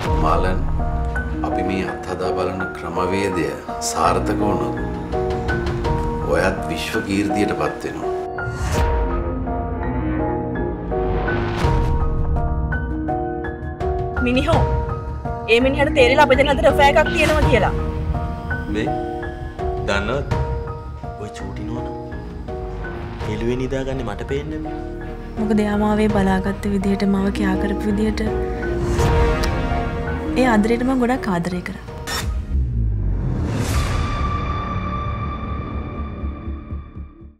මාලන් අපි මේ අත්හදා බලන ක්‍රමවේදය සාර්ථක වුණොත් ඔයත් විශ්ව කීර්තියටපත් වෙනවා. මිනිහෝ ඒ මිනිහට තේරෙලා අපේ දෙන්න අතර ෆෑ එකක් තියෙනවා කියලා. මේ දන්නවද? ඔය චූටි නෝන එළුවේ නිදාගන්නේ මට පේන්නේ නැහැ. මොකද එයා මාවේ බලාගත්ත විදිහට මාව කියා කරපු විදිහට ඒ ආදරේට මම ගොඩක් ආදරය කරා.